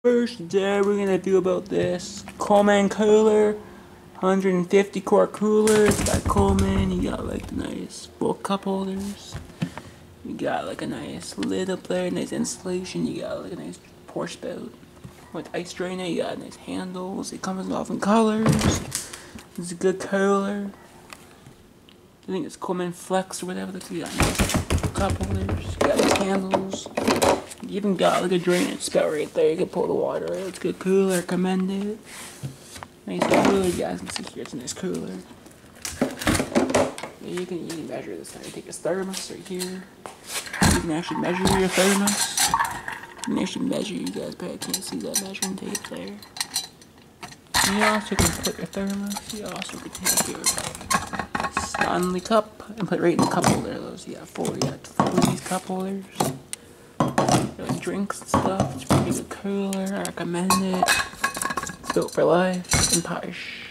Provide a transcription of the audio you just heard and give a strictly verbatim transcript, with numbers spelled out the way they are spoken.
First, today we're gonna do about this Coleman cooler, one hundred fifty quart cooler. It's got Coleman. You got like the nice bulk cup holders. You got like a nice lid up there, nice insulation. You got like a nice pour spout with ice drainer. You got nice handles. It comes off in colors. It's a good cooler. I think it's Coleman Flex or whatever. You got nice cup holders. You got nice handles. You even got like a drainage spout right there. You can pull the water out. It's a good cooler. I recommend it. Nice cooler. You guys can see here. It's a nice cooler. Yeah, you can you can measure this now. You take a thermos right here. You can actually measure your thermos. You can actually measure. You guys probably can't see that measuring tape there. And you also can put your thermos. You also can take your Stanley cup and put it right in the cup holder. Those you got four. You got four of these cup holders. Like drinks and stuff. It's pretty good cooler. I recommend it. It's built for life and posh.